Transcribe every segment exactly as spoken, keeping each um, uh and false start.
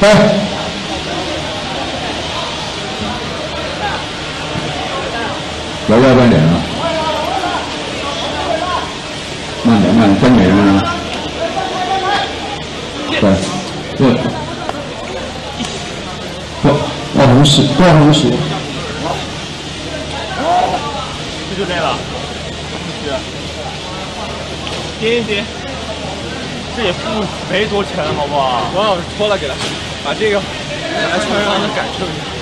对。来外半点啊！慢点，慢点，跟美人啊！对，对。过，过红石，过红石。 这就对了。是。颠一颠。这也不没多沉，好不好？王老师脱了给他，把这个来穿让他感受一下。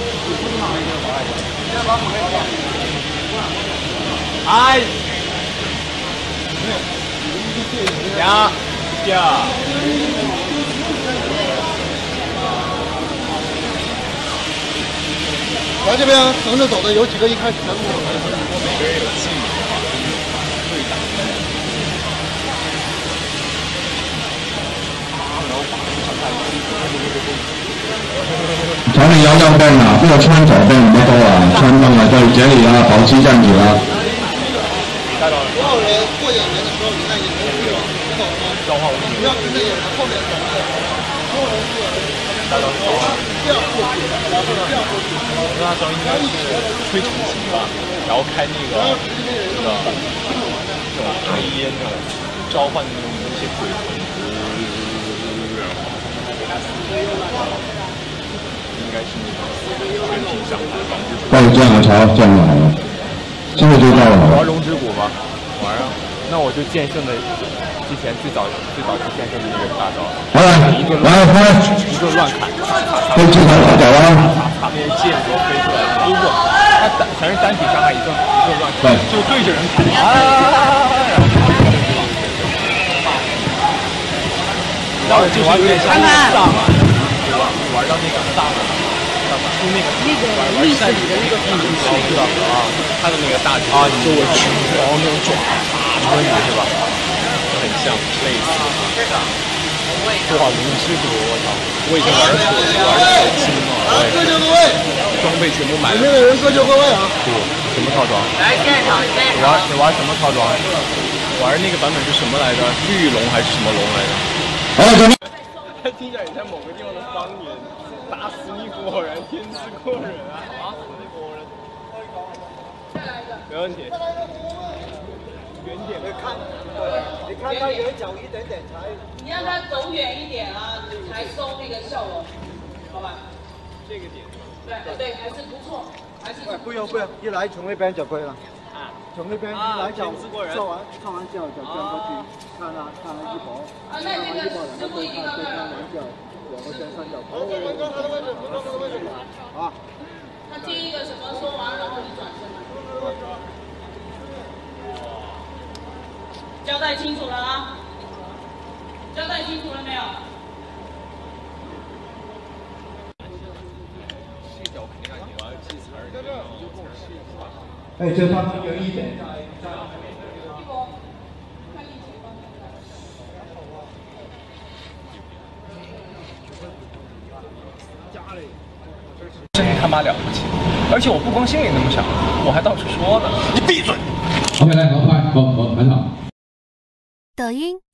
哎，呀呀！ 来这边横着走的有几个一开始跟我们每个人有技能的话，对打。 请你有有病啊！邊個穿左邊唔得多啊？穿崩啊！對這裡啊，保持站住啊！ 多少人过演员的时候，你看演员去了，知道吗？不要跟着演员后面走，所有人是这样过去，然后这样过去。 我跟他说应该是吹成型吧，然后开那个那个这种黑烟的召唤那种一些鬼魂。应该是那种全体上台吧。 到了这样的潮，这样来了，现在就到了。 玩龙之谷吧，玩啊！那我就剑圣的之前最早最早是剑圣的一个大招。 来， 一顿来，来， 一顿乱砍， 飞机头打了。 擦那些剑都飞出来，如果他单全是单体伤害，一顿一顿乱砍，就对着人砍啊！然后就是有点像那个萨满，玩到那个萨满，萨满出那个那个历史里的那个地图包知道啊，他的那个大招啊，周围全然后那种爪抓你是吧？很像类似啊。哇，龙之谷，我操！我已经玩死玩的可轻了， 各就各位， 装备全部买了。 里面的人各就各位啊！ 不，什么套装？来现场，现场。玩你玩什么套装？玩那个版本是什么来着？绿龙还是什么龙来着？ 好了，准备。 他听起来像某个地方的方言，打死你果然天之过人啊！打死你果然。再来一个。没问题。远点的看， 你看他远角一点点才。 你让他走远一点啊，才收那个笑容，好吧？ 这个点。 对对，还是不错，还是。 不用不用，一来从那边就可以了。 啊。 从那边一来就做完唱完笑就转过去，看了看了一波， 啊，那这个师傅已经到那儿了。 两个先上脚。好，我们刚才的位置，刚才的位置。啊。 他接一个什么说完，然后你转身。交代清楚了啊！交代清楚了没有？ 哎，这方面有一点。 真他妈了不起！而且我不光心里那么想，我还到处说呢。你闭嘴！ OK， 来，好，快，好，好，很好。 抖音。